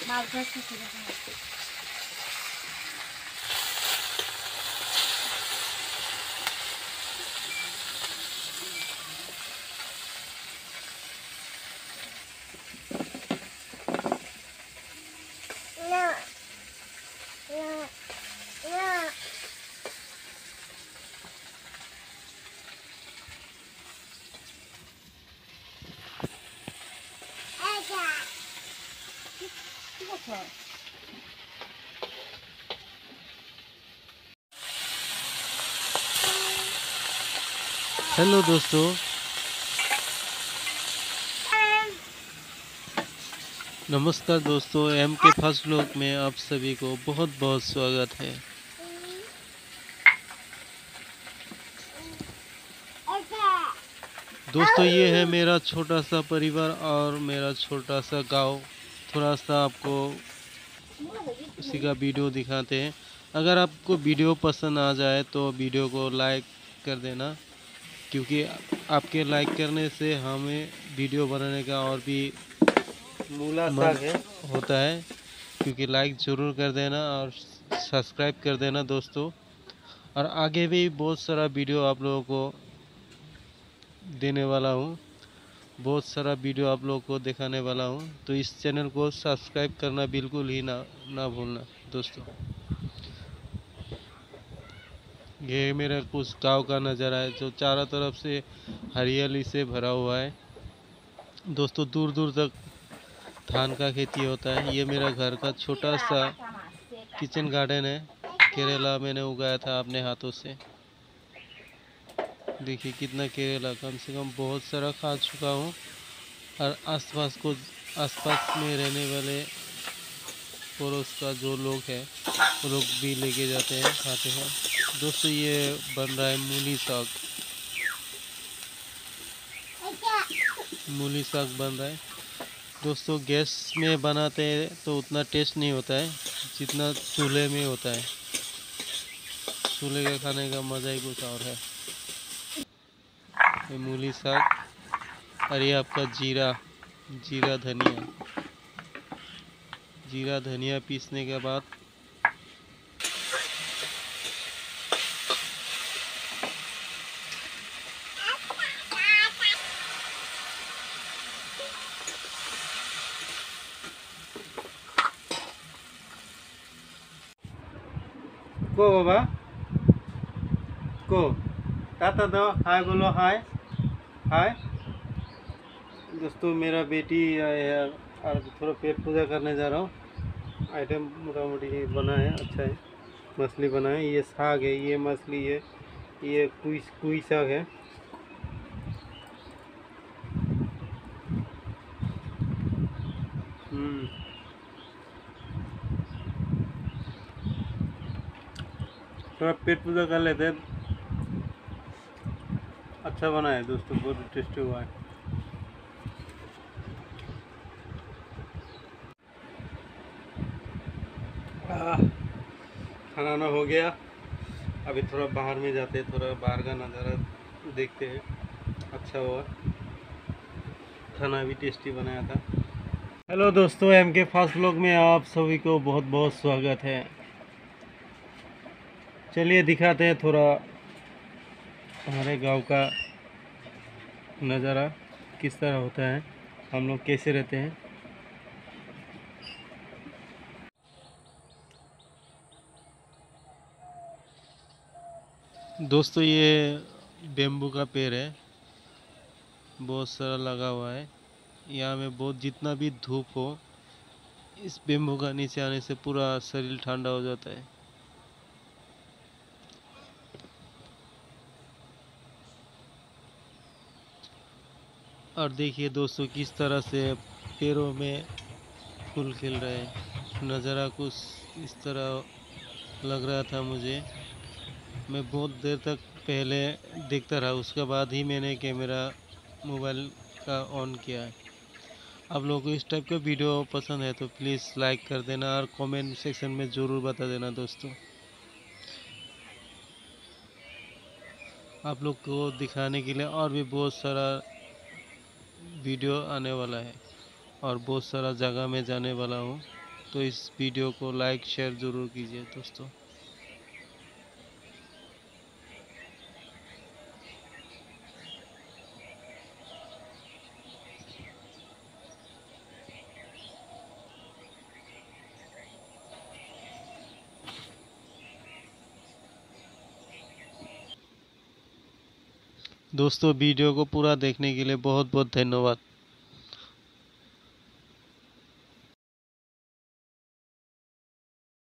Hello दोस्तों, नमस्कार दोस्तों। एम के फर्स्ट व्लॉग में आप सभी को बहुत बहुत स्वागत है। दोस्तों, ये है मेरा छोटा सा परिवार और मेरा छोटा सा गांव। थोड़ा सा आपको उसी का वीडियो दिखाते हैं। अगर आपको वीडियो पसंद आ जाए तो वीडियो को लाइक कर देना, क्योंकि आपके लाइक करने से हमें वीडियो बनाने का और भी मन होता है। क्योंकि लाइक ज़रूर कर देना और सब्सक्राइब कर देना दोस्तों। और आगे भी बहुत सारा वीडियो आप लोगों को देने वाला हूँ, बहुत सारा वीडियो आप लोगों को दिखाने वाला हूँ। तो इस चैनल को सब्सक्राइब करना बिल्कुल ही ना भूलना दोस्तों। ये मेरा कुछ गांव का नज़ारा है जो चारों तरफ से हरियाली से भरा हुआ है दोस्तों। दूर दूर तक धान का खेती होता है। ये मेरा घर का छोटा सा किचन गार्डन है। केरला मैंने उगाया था अपने हाथों से। देखिए कितना केरला, कम से कम बहुत सारा खा चुका हूँ। और आसपास में रहने वाले पड़ोस का जो लोग हैं वो लोग भी लेके जाते हैं, खाते हैं दोस्तों। ये बन रहा है मूली साग बन रहा है दोस्तों। गैस में बनाते हैं तो उतना टेस्ट नहीं होता है जितना चूल्हे में होता है। चूल्हे का खाने का मज़ा ही कुछ और है। ये मूली साग और ये आपका जीरा धनिया पीसने के बाद को बाबा को टाटा दो, हाय बोलो, हाय हाय दोस्तों। मेरा बेटी यार और थोड़ा पेट पूजा करने जा रहा हूँ। आइटम मोटा मोटी बना है, अच्छा है। मछली बना है, ये साग है, ये मछली है, ये कुई साग है। थोड़ा पेट पूजा कर लेते हैं। अच्छा बना है दोस्तों, बहुत टेस्टी हुआ है। खाना ना हो गया। अभी थोड़ा बाहर में जाते हैं, थोड़ा बाहर का नज़ारा देखते हैं। अच्छा हुआ, खाना भी टेस्टी बनाया था। हेलो दोस्तों, एम के फास्ट व्लॉग में आप सभी को बहुत बहुत स्वागत है। चलिए दिखाते हैं थोड़ा हमारे गांव का नज़ारा किस तरह होता है, हम लोग कैसे रहते हैं। दोस्तों, ये बेम्बू का पेड़ है, बहुत सारा लगा हुआ है। यहाँ में बहुत जितना भी धूप हो, इस बेम्बू का नीचे आने से पूरा शरीर ठंडा हो जाता है। और देखिए दोस्तों किस तरह से पेड़ों में फूल खिल रहे हैं। नज़ारा कुछ इस तरह लग रहा था मुझे। मैं बहुत देर तक पहले देखता रहा, उसके बाद ही मैंने कैमरा मोबाइल का ऑन किया है। आप लोगों को इस टाइप का वीडियो पसंद है तो प्लीज़ लाइक कर देना और कमेंट सेक्शन में ज़रूर बता देना दोस्तों। आप लोग को दिखाने के लिए और भी बहुत सारा वीडियो आने वाला है और बहुत सारा जगह में जाने वाला हूँ। तो इस वीडियो को लाइक शेयर ज़रूर कीजिए दोस्तों। दोस्तों वीडियो को पूरा देखने के लिए बहुत बहुत धन्यवाद।